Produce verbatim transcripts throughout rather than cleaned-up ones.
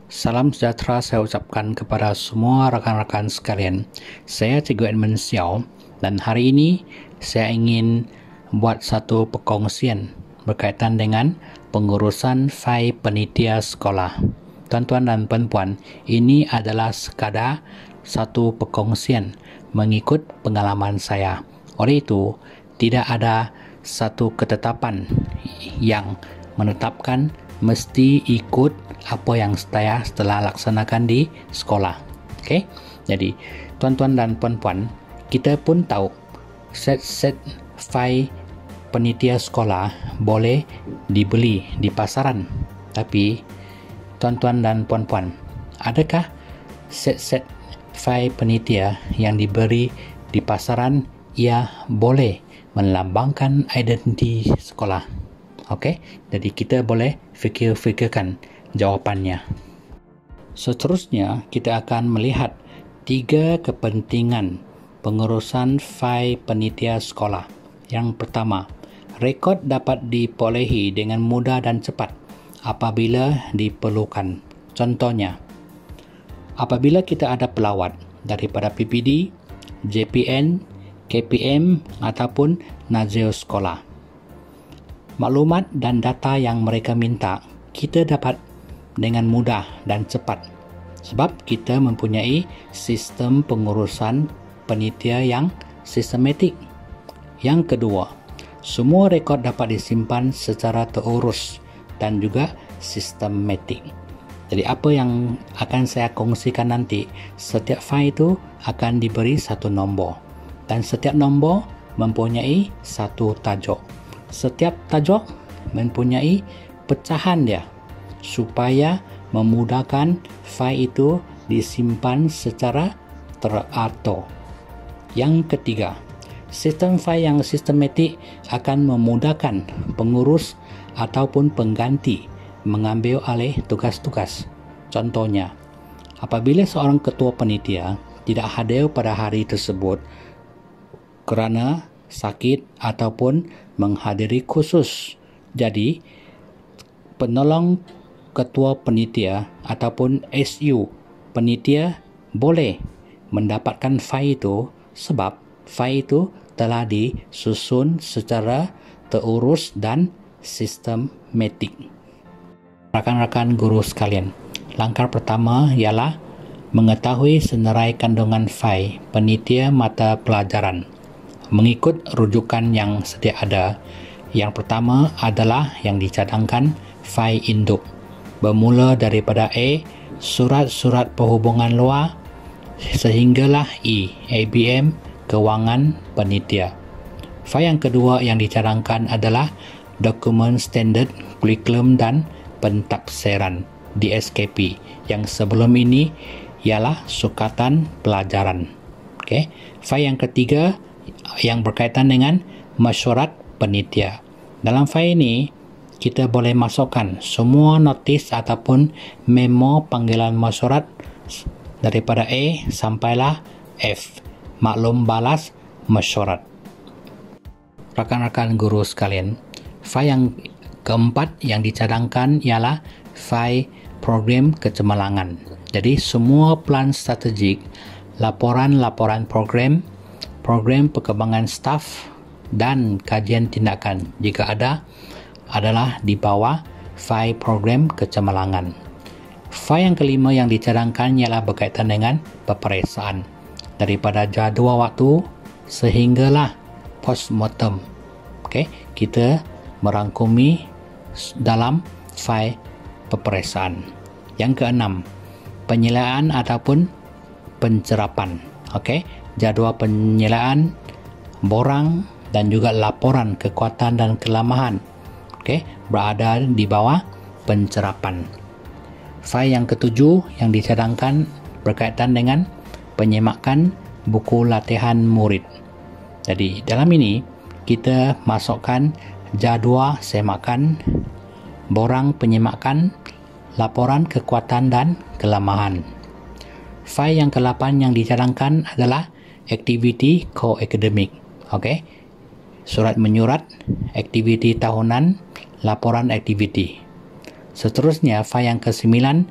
Salam sejahtera saya ucapkan kepada semua rakan-rakan sekalian. Saya Cikgu Edmund Xiao dan hari ini saya ingin buat satu perkongsian berkaitan dengan pengurusan fail penitia sekolah. Tuan-tuan dan puan-puan, ini adalah sekadar satu perkongsian mengikut pengalaman saya. Oleh itu, tidak ada satu ketetapan yang menetapkan mesti ikut apa yang saya telah laksanakan di sekolah. Okey. Jadi, tuan-tuan dan puan-puan, kita pun tahu set-set fail penitia sekolah boleh dibeli di pasaran. Tapi, tuan-tuan dan puan-puan, adakah set-set fail penitia yang diberi di pasaran ia boleh melambangkan identiti sekolah? Okey, jadi kita boleh fikir-fikirkan jawapannya. Seterusnya, kita akan melihat tiga kepentingan pengurusan fail penitia sekolah. Yang pertama, rekod dapat diperolehi dengan mudah dan cepat apabila diperlukan. Contohnya, apabila kita ada pelawat daripada P P D, J P N, K P M ataupun Nazir sekolah, maklumat dan data yang mereka minta kita dapat dengan mudah dan cepat sebab kita mempunyai sistem pengurusan penitia yang sistematik. Yang kedua, semua rekod dapat disimpan secara terurus dan juga sistematik. Jadi apa yang akan saya kongsikan nanti, setiap fail itu akan diberi satu nombor dan setiap nombor mempunyai satu tajuk. Setiap tajuk mempunyai pecahan dia supaya memudahkan fail itu disimpan secara teratur. Yang ketiga, sistem fail yang sistematik akan memudahkan pengurus ataupun pengganti mengambil alih tugas-tugas. Contohnya, apabila seorang ketua penitia tidak hadir pada hari tersebut kerana sakit ataupun menghadiri khusus, jadi penolong ketua penitia ataupun S U penitia boleh mendapatkan fail itu sebab fail itu telah disusun secara terurus dan sistematik. Rakan-rakan guru sekalian, langkah pertama ialah mengetahui senarai kandungan fail penitia mata pelajaran mengikut rujukan yang sedia ada. Yang pertama adalah yang dicadangkan fail induk, bermula daripada A, surat-surat perhubungan luar, sehinggalah E, A B M, kewangan penitia. Fail yang kedua yang dicadangkan adalah dokumen standard kurikulum dan pentafsiran D S K P, yang sebelum ini ialah sukatan pelajaran. Okey. Fail yang ketiga yang berkaitan dengan mesyuarat penitia. Dalam fail ini, kita boleh masukkan semua notis ataupun memo panggilan mesyuarat daripada A sampailah F, maklum balas mesyuarat. Rakan-rakan guru sekalian, fail yang keempat yang dicadangkan ialah fail program kecemerlangan. Jadi, semua plan strategik, laporan-laporan program, program perkembangan staf dan kajian tindakan jika ada adalah di bawah fail program kecemerlangan. Fail yang kelima yang dicadangkan ialah berkaitan dengan peperiksaan daripada jadual waktu sehinggalah postmortem. Okey, kita merangkumi dalam fail peperiksaan. Yang keenam, penilaian ataupun pencerapan. Okey, jadual penilaian, borang dan juga laporan kekuatan dan kelemahan, okey, berada di bawah pencerapan. Fail yang ketujuh yang dicadangkan berkaitan dengan penyemakan buku latihan murid. Jadi dalam ini kita masukkan jadual semakan, borang penyemakan, laporan kekuatan dan kelemahan. Fail yang ke-lapan yang dicadangkan adalah aktiviti ko-akademik. Okey. Surat menyurat, aktiviti tahunan, laporan aktiviti. Seterusnya, fail yang ke-sembilan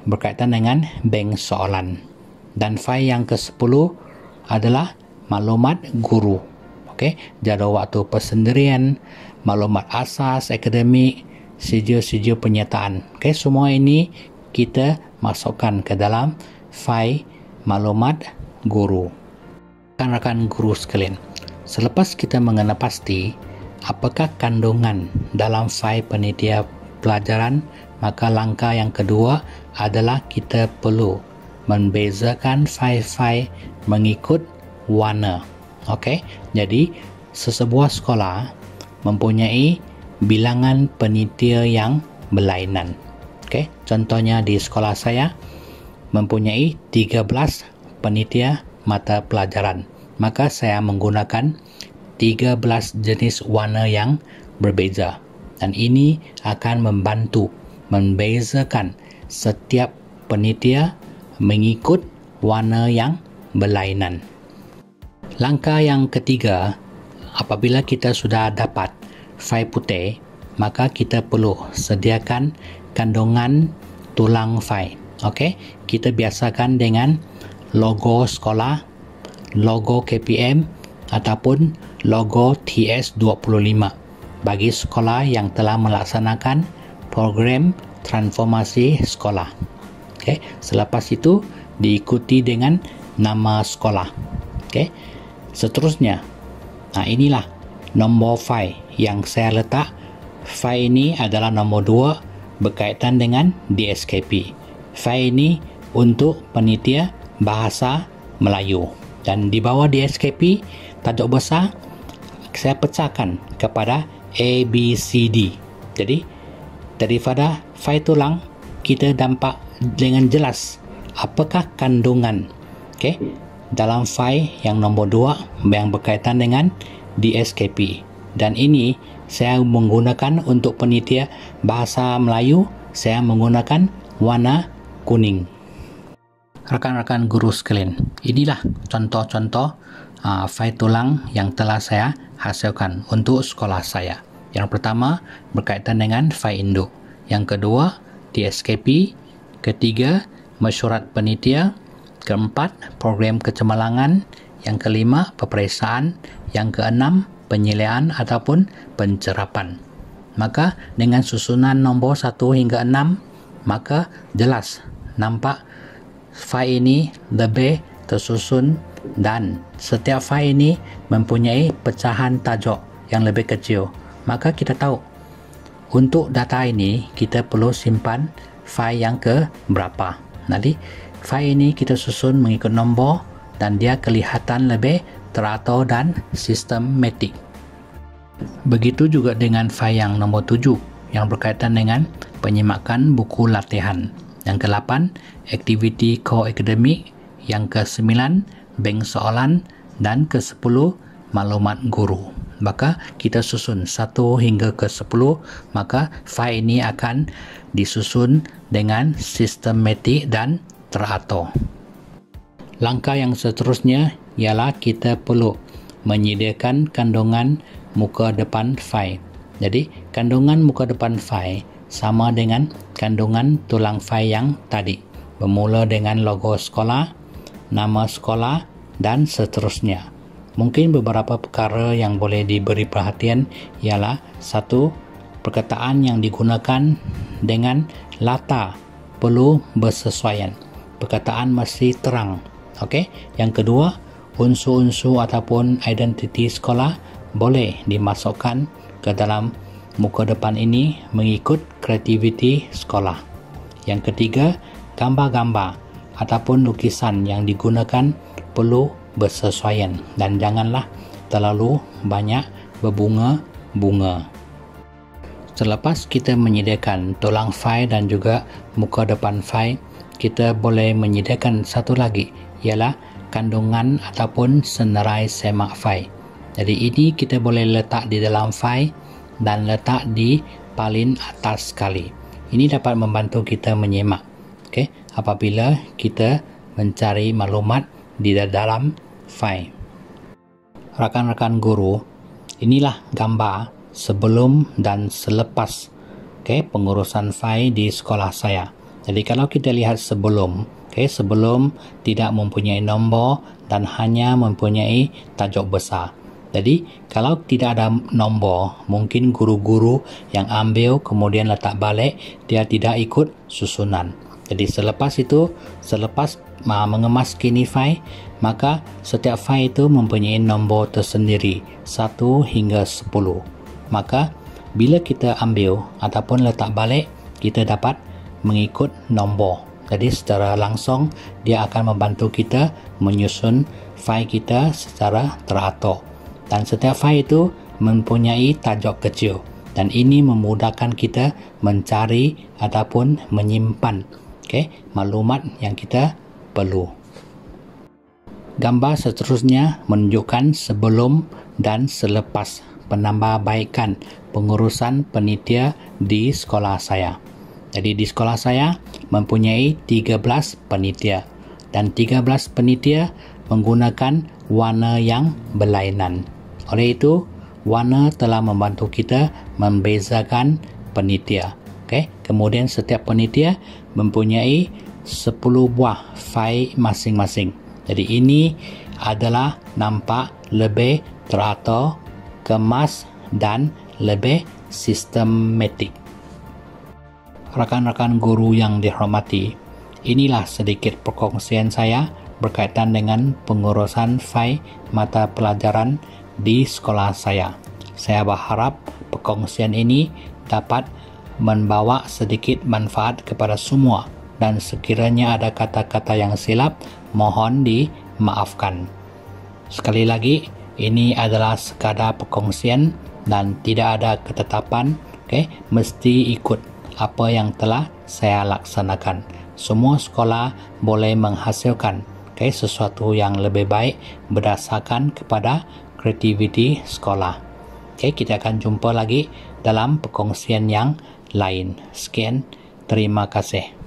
berkaitan dengan bank soalan. Dan fail yang ke sepuluh adalah maklumat guru. Okey, jadual waktu persendirian, maklumat asas akademik, sijil-sijil penyertaan. Okey, semua ini kita masukkan ke dalam fail maklumat guru. Rakan-rakan guru sekalian, selepas kita mengenal pasti apakah kandungan dalam fail penitia pelajaran, maka langkah yang kedua adalah kita perlu membezakan fail-fail mengikut warna. Okey, jadi sesebuah sekolah mempunyai bilangan penitia yang berlainan. Okey, contohnya di sekolah saya mempunyai tiga belas penitia mata pelajaran. Maka saya menggunakan tiga belas jenis warna yang berbeza. Dan ini akan membantu membezakan setiap penitia mengikut warna yang berlainan. Langkah yang ketiga, apabila kita sudah dapat fail putih, maka kita perlu sediakan kandungan tulang fail. Okey, kita biasakan dengan logo sekolah, logo K P M ataupun logo T S dua puluh lima bagi sekolah yang telah melaksanakan program transformasi sekolah. Okey, selepas itu diikuti dengan nama sekolah. Okey, seterusnya, nah inilah nombor fail yang saya letak. Fail ini adalah nombor dua berkaitan dengan D S K P. Fail ini untuk penitia bahasa Melayu. Dan di bawah D S K P, tajuk besar, saya pecahkan kepada A, B, C, D. Jadi, daripada fail tulang, kita nampak dengan jelas apakah kandungan okay, dalam fail yang nombor dua yang berkaitan dengan D S K P. Dan ini saya menggunakan untuk penitia bahasa Melayu, saya menggunakan warna kuning. Rakan-rakan guru sekalian, inilah contoh-contoh uh, fail tulang yang telah saya hasilkan untuk sekolah saya. Yang pertama berkaitan dengan fail induk. Yang kedua, D S K P. Ketiga, mesyuarat penitia. Keempat, program kecemerlangan. Yang kelima, peperiksaan. Yang keenam, penyeliaan ataupun pencerapan. Maka dengan susunan nombor satu hingga enam, maka jelas nampak fail ini lebih tersusun dan setiap fail ini mempunyai pecahan tajuk yang lebih kecil. Maka kita tahu untuk data ini kita perlu simpan fail yang ke berapa. Nanti fail ini kita susun mengikut nombor dan dia kelihatan lebih teratur dan sistematik. Begitu juga dengan fail yang nombor tujuh yang berkaitan dengan penyimakan buku latihan. Yang ke-delapan, aktiviti core akademik. Yang ke-sembilan, bank soalan. Dan ke-sepuluh, maklumat guru. Maka kita susun satu hingga ke sepuluh, maka fail ini akan disusun dengan sistematik dan teratur. Langkah yang seterusnya ialah kita perlu menyediakan kandungan muka depan fail. Jadi, kandungan muka depan fail sama dengan kandungan tulang fail yang tadi. Bermula dengan logo sekolah, nama sekolah dan seterusnya. Mungkin beberapa perkara yang boleh diberi perhatian ialah satu, perkataan yang digunakan dengan latar perlu bersesuaian. Perkataan mesti terang. Okey. Yang kedua, unsur-unsur ataupun identiti sekolah boleh dimasukkan ke dalam muka depan ini mengikut kreativiti sekolah. Yang ketiga, gambar-gambar ataupun lukisan yang digunakan perlu bersesuaian dan janganlah terlalu banyak berbunga-bunga. Selepas kita menyediakan tulang fail dan juga muka depan fail, kita boleh menyediakan satu lagi ialah kandungan ataupun senarai semak fail. Jadi ini kita boleh letak di dalam fail dan letak di paling atas sekali. Ini dapat membantu kita menyemak. Okey, apabila kita mencari maklumat di dalam fail. Rakan-rakan guru, inilah gambar sebelum dan selepas okay, pengurusan fail di sekolah saya. Jadi kalau kita lihat sebelum, okay, sebelum tidak mempunyai nombor dan hanya mempunyai tajuk besar. Jadi kalau tidak ada nombor, mungkin guru-guru yang ambil kemudian letak balik, dia tidak ikut susunan. Jadi selepas itu, selepas uh, mengemas kini file, maka setiap file itu mempunyai nombor tersendiri satu hingga sepuluh. Maka bila kita ambil ataupun letak balik, kita dapat mengikut nombor. Jadi secara langsung dia akan membantu kita menyusun file kita secara teratur. Dan setiap file itu mempunyai tajuk kecil. Dan ini memudahkan kita mencari ataupun menyimpan, okay, maklumat yang kita perlu. Gambar seterusnya menunjukkan sebelum dan selepas penambahbaikan pengurusan penitia di sekolah saya. Jadi di sekolah saya mempunyai tiga belas penitia dan tiga belas penitia menggunakan warna yang berlainan. Oleh itu, warna telah membantu kita membezakan penitia. Okay? Kemudian setiap penitia mempunyai sepuluh buah file masing-masing. Jadi ini adalah nampak lebih teratur, kemas dan lebih sistematik. Rakan-rakan guru yang dihormati, inilah sedikit perkongsian saya berkaitan dengan pengurusan file mata pelajaran di sekolah saya. Saya berharap perkongsian ini dapat membawa sedikit manfaat kepada semua, dan sekiranya ada kata-kata yang silap, mohon dimaafkan. Sekali lagi, ini adalah sekadar perkongsian dan tidak ada ketetapan, okay, mesti ikut apa yang telah saya laksanakan. Semua sekolah boleh menghasilkan, okay, sesuatu yang lebih baik berdasarkan kepada kreativiti sekolah. Okay, kita akan jumpa lagi dalam perkongsian yang lain. Sekian, terima kasih.